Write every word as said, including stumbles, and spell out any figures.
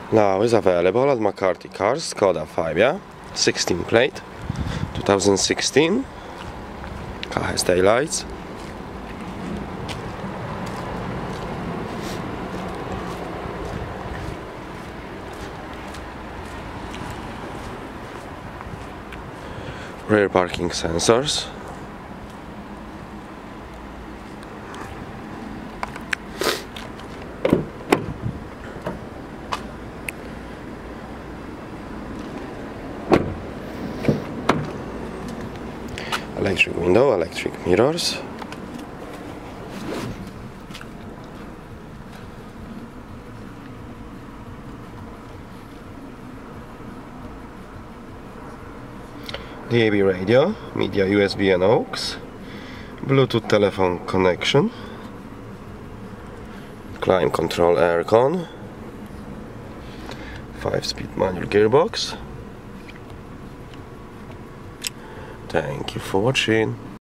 Now is available at McCarthy Cars, SKODA FABIA, sixteen plate, two thousand sixteen. Car has taillights. Rear parking sensors. Electric window, electric mirrors. D A B radio, media U S B and aux, Bluetooth telephone connection, climate control aircon, five speed manual gearbox. Thank you for watching.